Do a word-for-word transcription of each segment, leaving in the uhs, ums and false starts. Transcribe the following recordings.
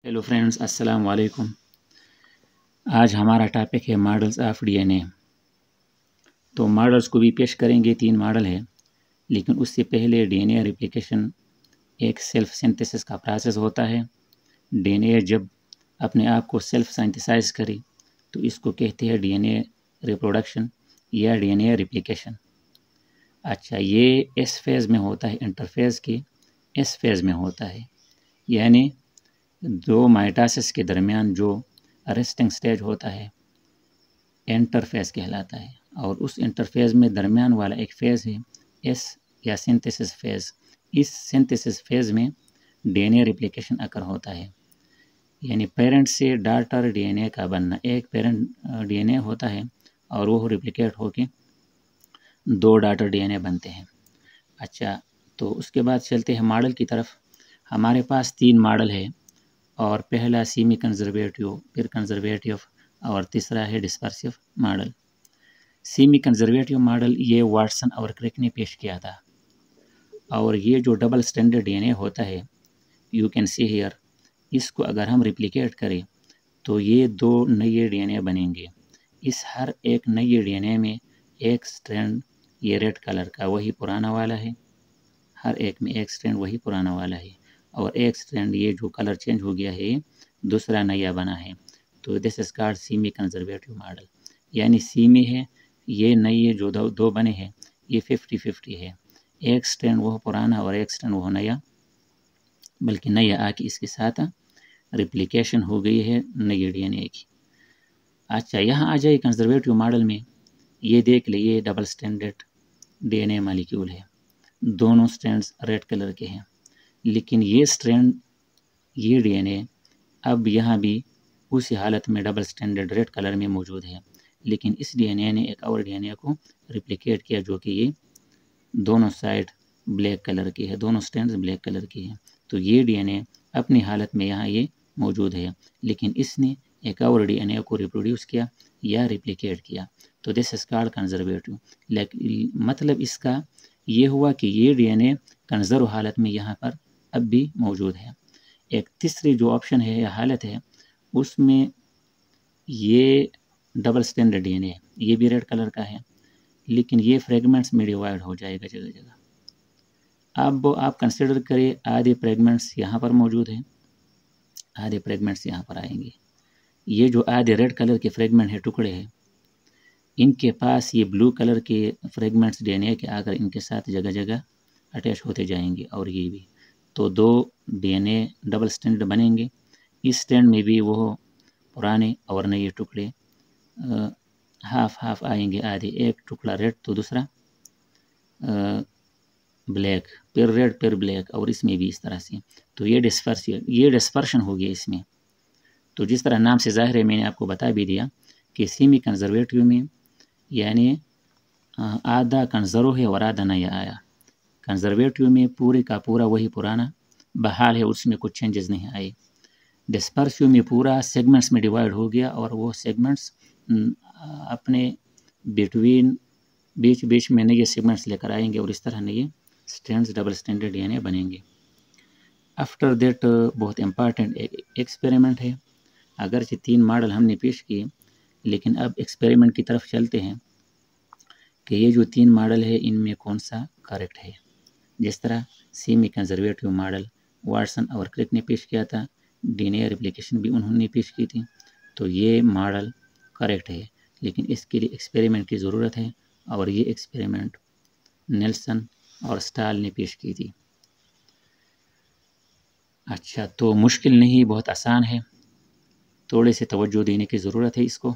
Hello friends, अस्सलाम वालेकुम। आज हमारा टॉपिक है मॉडल्स ऑफ डीएनए। तो मॉडल्स को भी पेश करेंगे। तीन मॉडल है, लेकिन उससे पहले डीएनए रेप्लिकेशन एक सेल्फ सिंथेसिस का प्रोसेस होता है। डीएनए जब अपने आप को सेल्फ सिंथेसाइज करे तो इसको कहते हैं डीएनए रिप्रोडक्शन या डीएनए रेप्लिकेशन। अच्छा, ये एस फेज़ में होता है, इंटरफेज़ के एस फेज़ में होता है, यानी दो माइटोसिस के दरमियान जो रेस्टिंग स्टेज होता है इंटरफेज़ कहलाता है, और उस इंटरफेज़ में दरमियान वाला एक फेज़ है एस या सिंथेसिस फेज़। इस सिंथेसिस फेज़ में डीएनए रेप्लिकेशन अकर होता है, यानी पेरेंट से डॉटर डीएनए का बनना। एक पेरेंट डीएनए होता है और वो रेप्लिकेट होके दो डॉटर डीएनए बनते हैं। अच्छा, तो उसके बाद चलते हैं मॉडल की तरफ। हमारे पास तीन मॉडल है, और पहला सेमी कंजर्वेटिव, फिर कंजर्वेटिव, और तीसरा है dispersive model. Semi conservative model ये वाटसन और क्रिक ने पेश किया था, और ये जो डबल स्टैंडर्ड डीएनए होता है, यू कैन सी हियर, इसको अगर हम रिप्लिकेट करें तो ये दो नए डीएनए बनेंगे। इस हर एक नए डीएनए में एक स्ट्रैंड ये रेड कलर का वही पुराना वाला है, हर एक में एक स्ट्रैंड वही पुराना वाला है, और एक स्ट्रैंड ये जो कलर चेंज हो गया है दूसरा नया बना है। तो this is called semi conservative model, यानी सेमी है, ये नए जो दो, दो बने हैं ये फिफ्टी फिफ्टी है, एक स्ट्रैंड वह पुराना और एक स्ट्रैंड वह नया, बल्कि नया आके इसके साथ रिप्लिकेशन हो गई है नई डीएनए की। अच्छा, यहाँ आ जाए कंजर्वेटिव मॉडल में, ये देख लिए डबल स्टैंडर्ड डीएनए मॉलिक्यूल है, दोनों स्ट्रैंड्स रेड कलर के हैं, लेकिन ये स्ट्रैंड ये डीएनए अब यहाँ भी उसी हालत में डबल स्टैंडर्ड रेड कलर में मौजूद है, लेकिन इस डीएनए ने एक और डीएनए को रिप्लिकेट किया जो कि ये दोनों साइड ब्लैक कलर की है, दोनों स्ट्रैंड्स ब्लैक कलर की है। तो ये डीएनए अपनी हालत में यहाँ ये मौजूद है, लेकिन इसने एक और डीएनए को रिप्रोड्यूस किया या रिप्लिकेट किया। तो दिस इज कॉल्ड कंजर्वेटिव। मतलब इसका ये हुआ कि ये डीएनए कंजर्व हालत में यहाँ पर अब भी मौजूद है। एक तीसरी जो ऑप्शन है या हालत है, उसमें ये डबल स्टैंडर्ड डीएनए ये भी रेड कलर का है, लेकिन ये फ्रेगमेंट्स में डिवाइड हो जाएगा जगह जगह। अब आप कंसिडर करें आधे फ्रेगमेंट्स यहाँ पर मौजूद हैं, आधे फ्रेगमेंट्स यहाँ पर आएंगे। ये जो आधे रेड कलर के फ्रेगमेंट है, टुकड़े हैं, इनके पास ये ब्लू कलर के फ्रेगमेंट्स डीएनए के आकर इनके साथ जगह जगह अटैच होते जाएंगे, और ये भी तो दो डीएनए डबल स्टैंड बनेंगे। इस स्टैंड में भी वो पुराने और नए टुकड़े हाफ हाफ आएंगे, आधे, एक टुकड़ा रेड तो दूसरा ब्लैक, फिर रेड फिर ब्लैक, और इसमें भी इस तरह से। तो ये डिस्पर्शन ये डिस्पर्शन हो गया इसमें। तो जिस तरह नाम से जाहिर है, मैंने आपको बता भी दिया कि सेमी कंजर्वेटिव में यानी आधा कंजर्व है और आधा नया आया। कंजर्वेटिव में पूरे का पूरा वही पुराना बहाल है, उसमें कुछ चेंजेस नहीं आए। डिस्पर्सिव में पूरा सेगमेंट्स में डिवाइड हो गया, और वो सेगमेंट्स अपने बिटवीन बीच बीच में नए सेगमेंट्स लेकर आएंगे, और इस तरह नए स्टैंड्स डबल स्टैंडर्ड डीएनए बनेंगे। आफ्टर दैट बहुत इम्पॉर्टेंट एक्सपेरिमेंट है। अगरचे तीन मॉडल हमने पेश किए, लेकिन अब एक्सपेरिमेंट की तरफ चलते हैं कि ये जो तीन मॉडल है इनमें कौन सा करेक्ट है। जिस तरह सेमी कंजर्वेटिव मॉडल वाटसन और क्रिक ने पेश किया था, डीएनए रेप्लिकेशन भी उन्होंने पेश की थी, तो ये मॉडल करेक्ट है, लेकिन इसके लिए एक्सपेरिमेंट की ज़रूरत है, और ये एक्सपेरिमेंट नेल्सन और स्टाल ने पेश की थी। अच्छा, तो मुश्किल नहीं, बहुत आसान है, थोड़े से तवज्जो देने की ज़रूरत है इसको।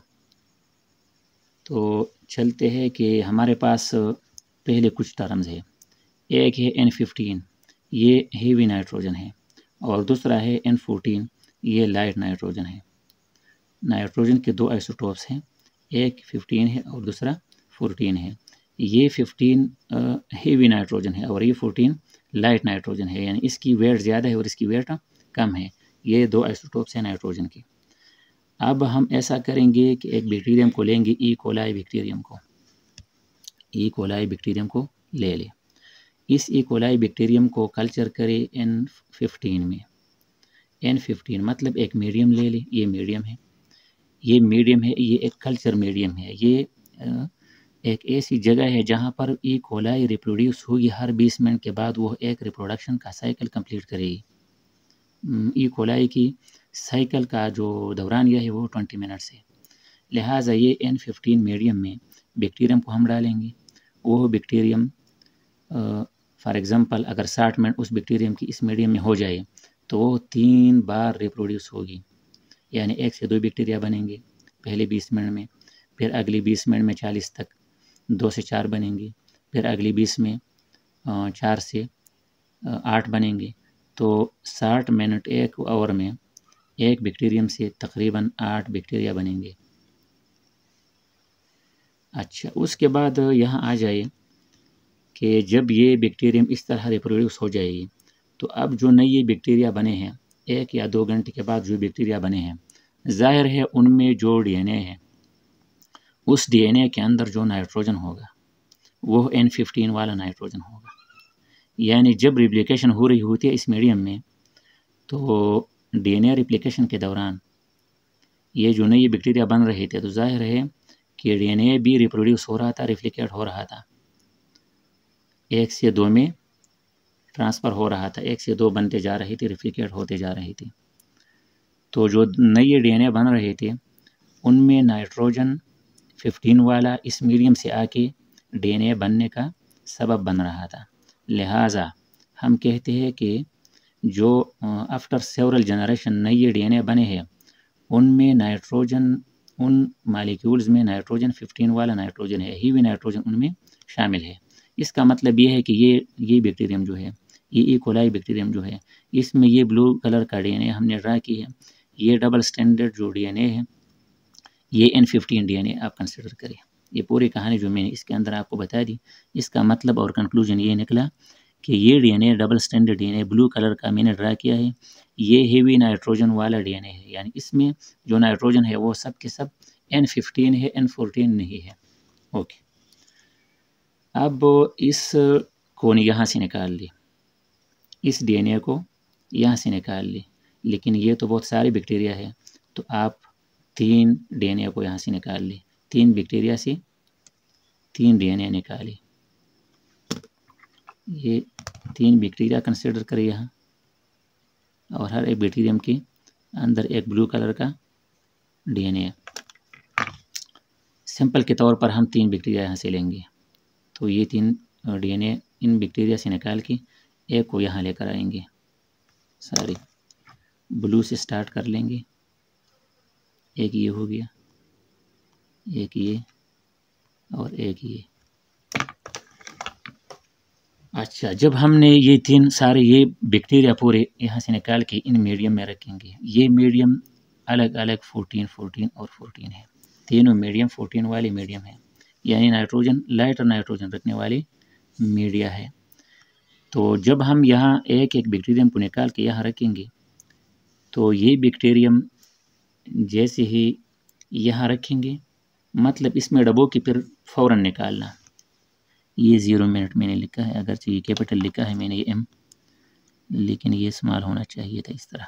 तो चलते हैं कि हमारे पास पहले कुछ टर्म्स है। एक है एन फिफ्टीन, ये हेवी नाइट्रोजन है, और दूसरा है एन फोर्टीन, ये लाइट नाइट्रोजन है। नाइट्रोजन के दो आइसोटोप्स हैं, एक फिफ्टीन है और दूसरा फोर्टीन है। ये फिफ्टीन हेवी नाइट्रोजन है और ये फोर्टीन लाइट नाइट्रोजन है, यानी इसकी वेट ज़्यादा है और इसकी वेट कम है। ये दो आइसोटोप्स हैं नाइट्रोजन की। अब हम ऐसा करेंगे कि एक बैक्टीरियम को लेंगे, ई कोलाई बैक्टीरियम को, ई कोलाई बैक्टीरियम को ले लें। इस ई कोलाई बैक्टीरियम को कल्चर करें एन फिफ्टीन में। एन फिफ्टीन मतलब एक मीडियम ले लें, ये मीडियम है, ये मीडियम है, ये एक कल्चर मीडियम है। ये एक ऐसी जगह है जहाँ पर ई कोलाई रिप्रोड्यूस होगी, हर बीस मिनट के बाद वो एक रिप्रोडक्शन का साइकिल कंप्लीट करेगी। ई कोलाई की साइकिल का जो दौरान यह है वो ट्वेंटी मिनट्स है। लिहाजा ये एन फिफ्टीन मीडियम में बैक्टीरियम को हम डालेंगे। वो बैक्टीरियम फॉर एग्ज़ाम्पल अगर साठ मिनट उस बैक्टीरियम की इस मीडियम में हो जाए तो वो तीन बार रिप्रोड्यूस होगी, यानी एक से दो बैक्टीरिया बनेंगे पहले बीस मिनट में, फिर अगली बीस मिनट में चालीस तक दो से चार बनेंगे, फिर अगली बीस में चार से आठ बनेंगे। तो साठ मिनट एक आवर में एक बैक्टीरियम से तकरीबन आठ बैक्टीरिया बनेंगे। अच्छा, उसके बाद यहाँ आ जाए कि जब ये बैक्टीरियम इस तरह रिप्रोड्यूस हो जाएगी तो अब जो नए बैक्टीरिया बने हैं, एक या दो घंटे के बाद जो बैक्टीरिया बने हैं, जाहिर है उनमें जो डीएनए है उस डीएनए के अंदर जो नाइट्रोजन होगा वो एन फिफ्टीन वाला नाइट्रोजन होगा। यानी जब रिप्लिकेशन हो रही होती है इस मीडियम में तो डीएनए रिप्लिकेशन के दौरान ये जो नए बैक्टीरिया बन रहे थे तो जाहिर है कि डीएनए भी रिप्रोड्यूस हो रहा था, रिप्लिकेट हो रहा था, एक से दो में ट्रांसफ़र हो रहा था, एक से दो बनते जा रही थी, रिप्लिकेट होते जा रही थी। तो जो नए डीएनए बन रहे थे उनमें नाइट्रोजन फिफ्टीन वाला इस मीडियम से आके डीएनए बनने का सबब बन रहा था। लिहाजा हम कहते हैं कि जो आफ्टर सेवरल जनरेशन नए डीएनए बने हैं उनमें नाइट्रोजन, उन मालिक्यूल्स में नाइट्रोजन फिफ्टीन वाला नाइट्रोजन है, ही भी नाइट्रोजन उनमें शामिल है। इसका मतलब ये है कि ये ये बैक्टीरियम जो है, ये ई कोलाई बैक्टीरियम जो है, इसमें ये ब्लू कलर का डीएनए हमने ड्रा की है, ये डबल स्टैंडर्ड जो डीएनए है ये एन फिफ्टीन डीएनए आप कंसिडर करें। ये पूरी कहानी जो मैंने इसके अंदर आपको बता दी, इसका मतलब और कंक्लूजन ये निकला कि ये DNA double standard DNA blue colour का मैंने ड्रा किया है, ये हेवी नाइट्रोजन वाला डीएनए है, यानी इसमें जो नाइट्रोजन है वो सब के सब एन फिफ्टीन है, एन फोर्टीन नहीं है। ओके, अब इस को यहाँ से निकाल ली, इस डीएनए को यहाँ से निकाल ली, लेकिन ये तो बहुत सारे बैक्टीरिया है तो आप तीन डीएनए को यहाँ से निकाल ली, तीन बैक्टीरिया से तीन डीएनए निकाली, ये तीन बैक्टीरिया कंसिडर करें यहाँ, और हर एक बैक्टीरियम के अंदर एक ब्लू कलर का डीएनए। सिंपल के तौर पर हम तीन बैक्टीरिया यहाँ से लेंगे, तो ये तीन डीएनए इन बैक्टीरिया से निकाल के एक को यहाँ लेकर आएंगे, सारी ब्लू से स्टार्ट कर लेंगे, एक ये हो गया, एक ये और एक ये। अच्छा, जब हमने ये तीन सारे ये बैक्टीरिया पूरे यहाँ से निकाल के इन मीडियम में रखेंगे, ये मीडियम अलग अलग फोर्टीन फोर्टीन और फोर्टीन है, तीनों मीडियम फोर्टीन वाले मीडियम है, यानी नाइट्रोजन लाइटर नाइट्रोजन रखने वाली मीडिया है। तो जब हम यहाँ एक एक बैक्टीरियम को निकाल के यहाँ रखेंगे तो ये बैक्टीरियम जैसे ही यहाँ रखेंगे, मतलब इसमें डबो की फिर फ़ौरन निकालना। ये ज़ीरो मिनट मैंने लिखा है, अगरचे ये कैपिटल लिखा है मैंने ये एम, लेकिन ये स्मॉल होना चाहिए था इस तरह।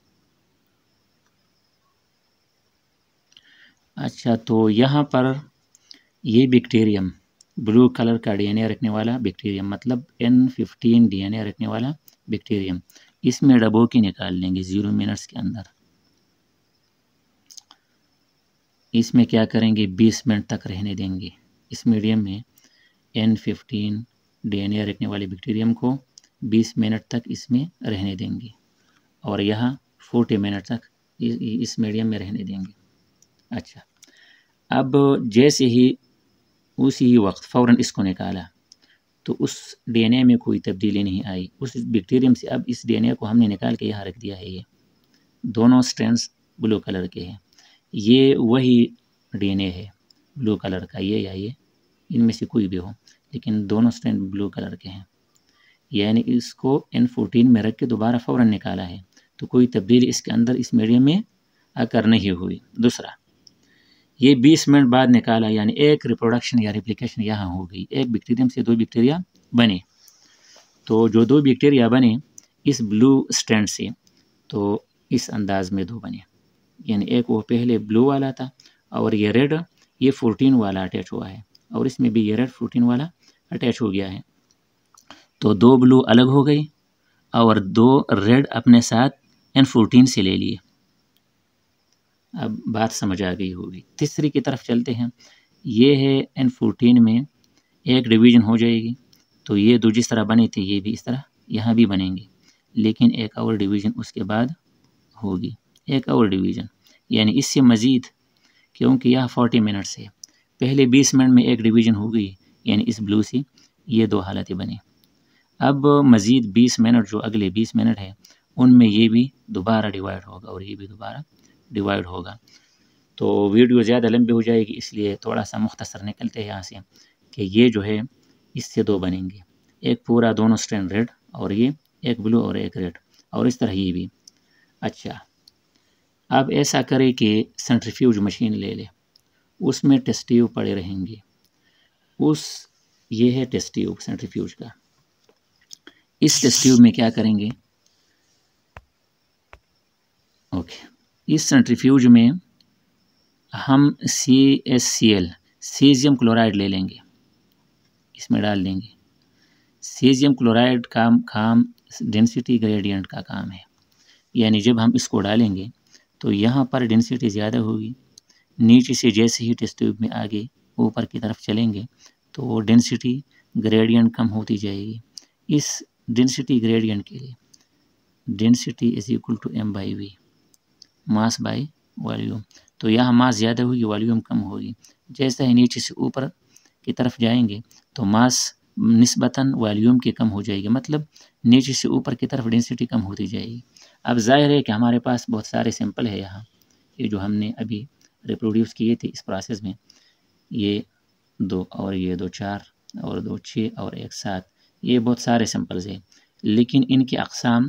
अच्छा, तो यहाँ पर ये बैक्टीरियम ब्लू कलर का डीएनए रखने वाला बैक्टीरियम, मतलब एन फिफ्टीन डीएनए रखने वाला बैक्टीरियम, इसमें डबो की निकाल लेंगे ज़ीरो मिनट्स के अंदर। इसमें क्या करेंगे, बीस मिनट तक रहने देंगे इस मीडियम में, एन फिफ्टीन डीएनए रखने वाले बैक्टीरियम को बीस मिनट तक इसमें रहने देंगे, और यहाँ चालीस मिनट तक इस मीडियम में रहने देंगे। अच्छा, अब जैसे ही उसी वक्त फ़ौरन इसको निकाला तो उस डीएनए में कोई तब्दीली नहीं आई, उस बैक्टीरियम से अब इस डीएनए को हमने निकाल के यहाँ रख दिया है। ये दोनों स्ट्रैंड्स ब्लू कलर के हैं, ये वही डीएनए है ब्लू कलर का, ये या ये इनमें से कोई भी हो, लेकिन दोनों स्ट्रैंड ब्लू कलर के हैं, यानी इसको एन फोर्टीन में रख के दोबारा फ़ौरन निकाला है तो कोई तब्दीली इसके अंदर इस मीडियम में आकर नहीं हुई। दूसरा, ये बीस मिनट बाद निकाला, यानी एक रिप्रोडक्शन या रिप्लिकेशन यहाँ हो गई, एक बैक्टीरियम से दो बैक्टीरिया बने। तो जो दो बैक्टीरिया बने इस ब्लू स्ट्रैंड से, तो इस अंदाज में दो बने, यानी एक वो पहले ब्लू वाला था और ये रेड, ये फोर्टीन वाला अटैच हुआ है और इसमें भी ये रेड फोर्टीन वाला अटैच हो गया है। तो दो ब्लू अलग हो गई और दो रेड अपने साथ एन फोर्टीन से ले लिए। अब बात समझ आ गई होगी। तीसरी की तरफ चलते हैं। ये है एन फोर्टीन में एक डिवीज़न हो जाएगी, तो ये दो जिस तरह बने थे ये भी इस तरह यहाँ भी बनेंगे, लेकिन एक और डिवीज़न उसके बाद होगी, एक और डिवीज़न, यानी इससे मज़ीद, क्योंकि यह फोर्टी मिनट्स है, पहले बीस मिनट में एक डिवीज़न हो गई, यानी इस ब्लू से ये दो हालतें बनी। अब मज़ीद बीस मिनट जो अगले बीस मिनट है उनमें ये भी दोबारा डिवाइड होगा और ये भी दोबारा डिवाइड होगा। तो वीडियो ज़्यादा लंबी हो जाएगी, इसलिए थोड़ा सा मुख्तसर निकलते हैं यहाँ से कि ये जो है इससे दो बनेंगे, एक पूरा दोनों स्ट्रैंड रेड और ये एक ब्लू और एक रेड, और इस तरह ये भी। अच्छा, अब ऐसा करें कि सेंट्रीफ्यूज मशीन ले ले, उसमें टेस्ट ट्यूब पड़े रहेंगे, उस ये है टेस्ट ट्यूब सेंट्रीफ्यूज का। इस टेस्ट ट्यूब में क्या करेंगे, ओके, इस सेंट्रीफ्यूज में हम C S C L caesium chloride ले लेंगे, इसमें डाल देंगे। सीजियम क्लोराइड का काम डेंसिटी ग्रेडियंट का काम है, यानी जब हम इसको डालेंगे तो यहाँ पर डेंसिटी ज़्यादा होगी, नीचे से जैसे ही टेस्ट ट्यूब में आगे ऊपर की तरफ चलेंगे तो डेंसिटी ग्रेडियंट कम होती जाएगी। इस डेंसिटी ग्रेडियंट के लिए density is equal to M by V, mass by volume. तो यहाँ मास ज़्यादा होगी, वॉल्यूम कम होगी। जैसे ही नीचे से ऊपर की तरफ जाएंगे तो मास निस्बतन वॉल्यूम की कम हो जाएगी, मतलब नीचे से ऊपर की तरफ डेंसिटी कम होती जाएगी। अब जाहिर है कि हमारे पास बहुत सारे सैंपल है यहाँ, ये जो हमने अभी रिप्रोड्यूस किए थे इस प्रोसेस में, ये दो और ये दो चार और दो छः और एक सात, ये बहुत सारे सैंपल्स हैं, लेकिन इनके अक़साम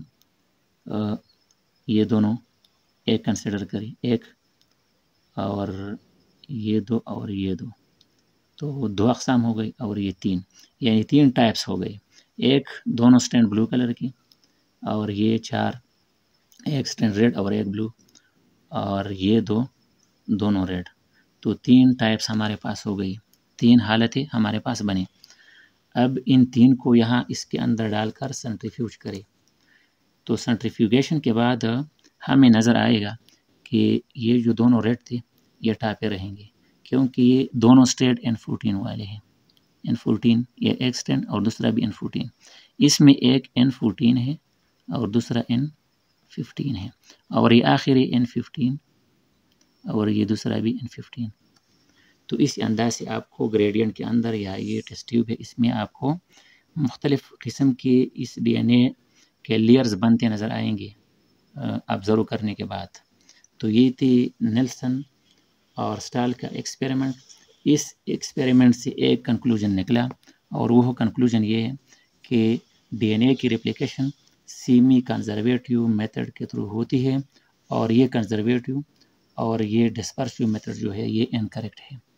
ये दोनों एक कंसिडर करें, एक और ये दो और ये दो, तो दो अक़साम हो गई, और ये तीन, यानी तीन टाइप्स हो गए। एक दोनों स्टैंड ब्लू कलर की, और ये चार, एक स्टैंड रेड और एक ब्लू, और ये दो दोनों रेड। तो तीन टाइप्स हमारे पास हो गई, तीन हालतें हमारे पास बने। अब इन तीन को यहाँ इसके अंदर डालकर सेंट्रीफ्यूज करें, तो सेंट्रीफ्यूगेशन के बाद हमें नज़र आएगा कि ये जो दोनों रेड थे ये टापे रहेंगे, क्योंकि ये दोनों स्ट्रेट एन फोर्टीन वाले हैं। एन फोर्टीन, ये एक स्टैंड और दूसरा भी एन फोर्टीन, इसमें एक एन फोर्टीन है और दूसरा एन फिफ्टीन है, और ये आखिरी एन फिफ्टीन और ये दूसरा भी एन फिफ्टीन। तो इस अंदाज से आपको ग्रेडियंट के अंदर, या ये टेस्ट ट्यूब है, इसमें आपको मुख्तलिफ़ किस्म के इस डी एन ए के लेयर्स बनते नज़र आएंगे ऑब्ज़र्व करने के बाद। तो ये थी नेल्सन और स्टाल का एक्सपेरिमेंट। इस एक्सपेरिमेंट से एक कंक्लूजन निकला, और वो कंक्लूजन ये है कि डी एन ए की रेप्लिकेशन सेमी कंजर्वेटिव मेथड के थ्रू होती है, और ये कंजर्वेटिव और ये डिस्पर्सिव मेथड जो है ये इनकरेक्ट है।